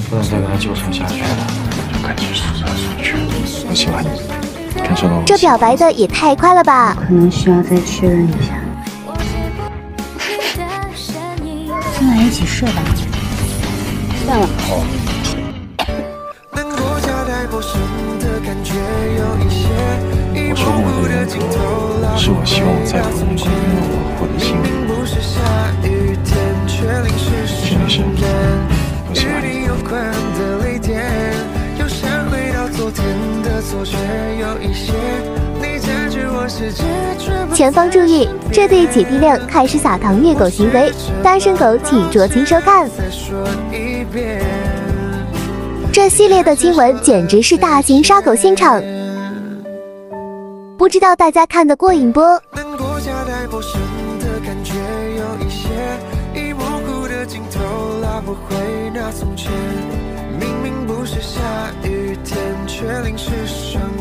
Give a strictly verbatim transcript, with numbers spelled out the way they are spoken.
不能再跟他纠缠下去了，就赶紧速战速决。我喜欢你，感受到我。 这表白的也太快了吧！ 可能需要再确认一下。今晚一起睡吧。算了。 哦。我说过我的原则，是我希望我在乎的人关心我，获得幸运。真的是，我喜欢你。 前方注意，这对姐弟恋开始撒糖虐狗行为，单身狗请酌情收看。这系列的新闻简直是大型杀狗现场，不知道大家看得过瘾不？明明不是下雨天，却淋湿双